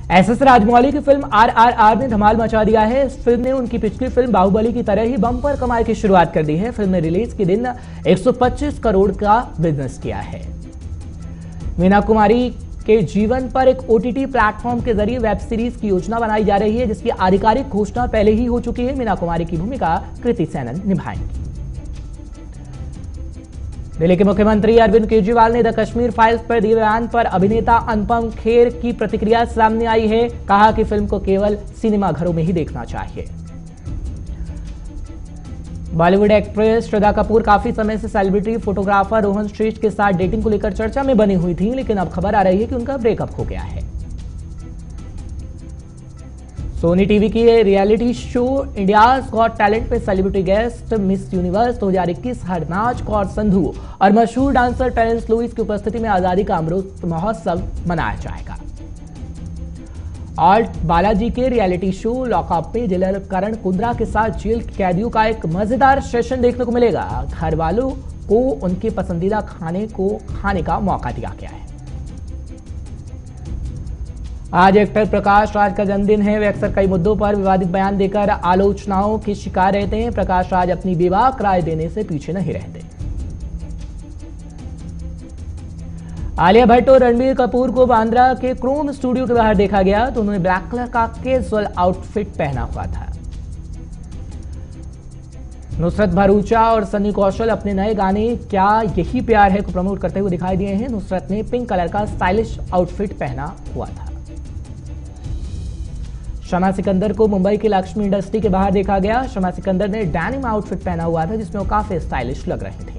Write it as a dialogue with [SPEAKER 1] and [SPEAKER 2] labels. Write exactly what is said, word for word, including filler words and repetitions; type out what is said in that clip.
[SPEAKER 1] S S Rajamouli की film are are are ने धमाल मचा दिया है। इस फिल्म ने उनकी पिछली फिल्म बाहुबली की तरह ही बम्पर कमाई की शुरुआत कर दी है। फिल्म ने रिलीज के दिन एक सौ पच्चीस करोड़ का बिजनेस किया है। मीना कुमारी के जीवन पर एक ओ टी टी प्लेटफॉर्म के जरिए वेब सीरीज की योजना बनाई जा रही है, जिसकी आधिकारिक घोषणा पहले ही हो चुकी है। मीना कुमारी की भूमिका कृति सेनन निभाएंगी। दिल्ली के मुख्यमंत्री अरविंद केजरीवाल ने द कश्मीर फाइल्स पर दिए बयान पर अभिनेता अनुपम खेर की प्रतिक्रिया सामने आई है। कहा कि फिल्म को केवल सिनेमाघरों में ही देखना चाहिए। बॉलीवुड एक्ट्रेस श्रद्धा कपूर काफी समय से सेलिब्रिटी फोटोग्राफर रोहन श्रेष्ठ के साथ डेटिंग को लेकर चर्चा में बनी हुई थी, लेकिन अब खबर आ रही है कि उनका ब्रेकअप हो गया है। सोनी टीवी की reality show India's Got Talent में सेलिब्रिटी गेस्ट मिस यूनिवर्स दो हज़ार इक्कीस हरनाज कौर संधू और मशहूर डांसर टेरेंस लुइस की उपस्थिति में आजादी का अमृत महोत्सव मनाया जाएगा। ऑल्ट बालाजी के रियलिटी शो लॉकअप में जेलर करण कुंद्रा के साथ जेल कैदियों का एक मजेदार सेशन देखने को मिलेगा। घर वालों को उनके पसंदीदा खाने को खाने का मौका दिया गया है। आज एक्टर प्रकाश राज का जन्मदिन है। वे अक्सर कई मुद्दों पर विवादित बयान देकर आलोचनाओं के शिकार रहते हैं। प्रकाश राज अपनी बेबाक राय देने से पीछे नहीं रहते। आलिया भट्ट और रणबीर कपूर को बांद्रा के क्रोम स्टूडियो के बाहर देखा गया तो उन्होंने ब्लैक कलर का कैजुअल आउटफिट पहना हुआ था। नुसरत भरूचा और सन्नी कौशल अपने नए गाने क्या यही प्यार है को प्रमोट करते हुए दिखाई दिए हैं। नुसरत ने पिंक कलर का स्टाइलिश आउटफिट पहना हुआ था। शमा सिकंदर को मुंबई के लक्ष्मी इंडस्ट्री के बाहर देखा गया। शमा सिकंदर ने डेनिम आउटफिट पहना हुआ था, जिसमें वो काफी स्टाइलिश लग रही थी।